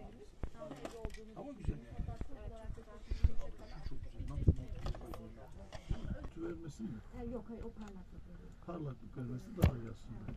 Ama güzel yani. Çok güzel. Tü vermesin mi? Yok hayır, o parlaklık veriyor. Parlaklık vermesi daha iyi aslında.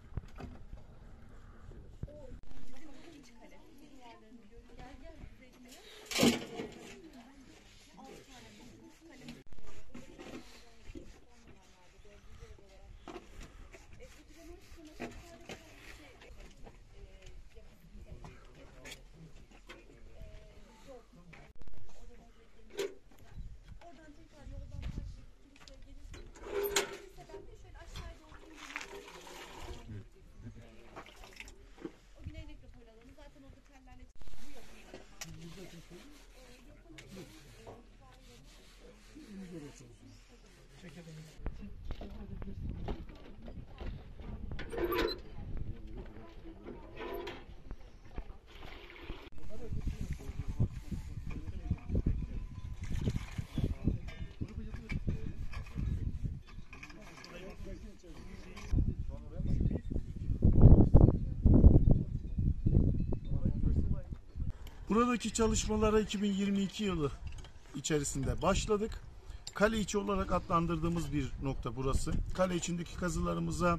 Buradaki çalışmalara 2022 yılı içerisinde başladık. Kale içi olarak adlandırdığımız bir nokta burası. Kale içindeki kazılarımıza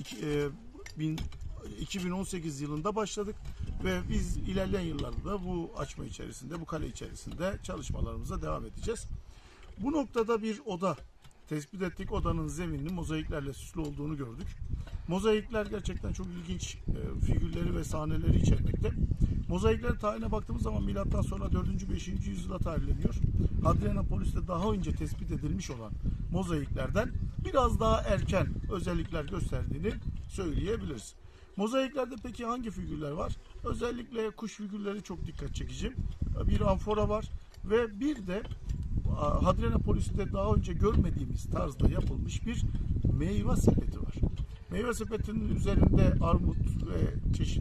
2018 yılında başladık ve biz ilerleyen yıllarda da bu açma içerisinde, bu kale içerisinde çalışmalarımıza devam edeceğiz. Bu noktada bir oda tespit ettik. Odanın zemininin mozaiklerle süslü olduğunu gördük. Mozaikler gerçekten çok ilginç figürleri ve sahneleri içermekte. Mozaikler tarihine baktığımız zaman milattan sonra 4. 5. yüzyıla tarihleniyor. Hadrianopolis'te daha önce tespit edilmiş olan mozaiklerden biraz daha erken özellikler gösterdiğini söyleyebiliriz. Mozaiklerde peki hangi figürler var? Özellikle kuş figürleri çok dikkat çekici. Bir amfora var ve bir de Hadrianopolis'te daha önce görmediğimiz tarzda yapılmış bir meyve sepeti var. Meyve sepetinin üzerinde armut ve çeşit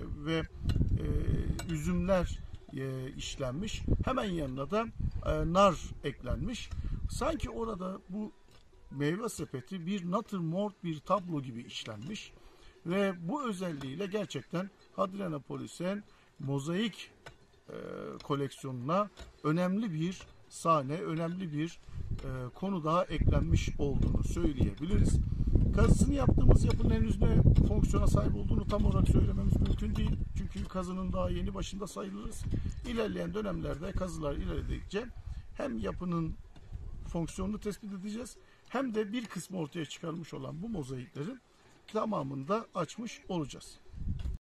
üzümler işlenmiş. Hemen yanına da nar eklenmiş. Sanki orada bu meyve sepeti bir natürmort bir tablo gibi işlenmiş. Ve bu özelliğiyle gerçekten Hadrianopolis'in mozaik koleksiyonuna önemli bir sahne, önemli bir konu daha eklenmiş olduğunu söyleyebiliriz. Kazısını yaptığımız yapının henüz ne fonksiyona sahip olduğunu tam olarak söylememiz mümkün değil. Çünkü kazının daha yeni başında sayılırız. İlerleyen dönemlerde kazılar ilerledikçe hem yapının fonksiyonunu tespit edeceğiz hem de bir kısmı ortaya çıkarmış olan bu mozaiklerin tamamını da açmış olacağız.